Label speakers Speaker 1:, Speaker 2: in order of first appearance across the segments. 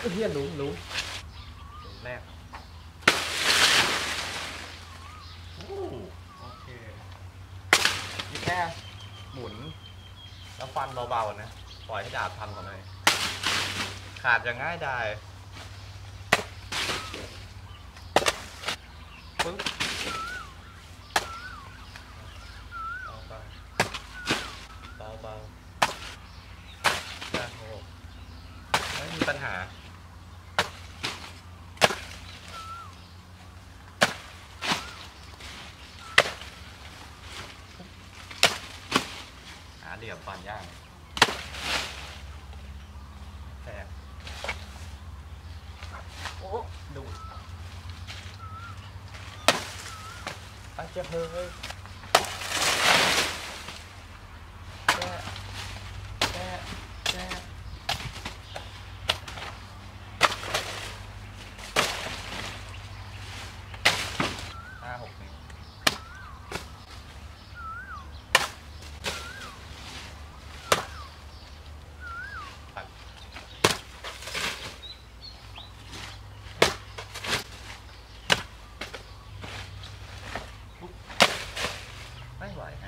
Speaker 1: เฮียรู้แรกโอเคนี่แค่หมุนแล้วฟันเบาๆนะปล่อยให้ดาบทำก่อนเลยขาดอย่างง่ายดายปึ๊บเบาๆนะโอ้ไม่มีปัญหาเหลี่ยมฟันย่างแตกโอ้ดูอาจจะเฮ้ยแก่5-6 นิ้วไม่ไหวฮะ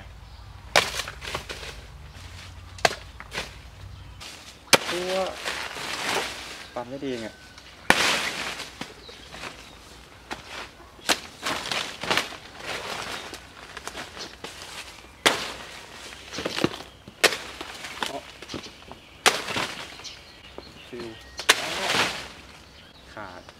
Speaker 2: ตัวปั่นไม่ดีไงฟิวขาด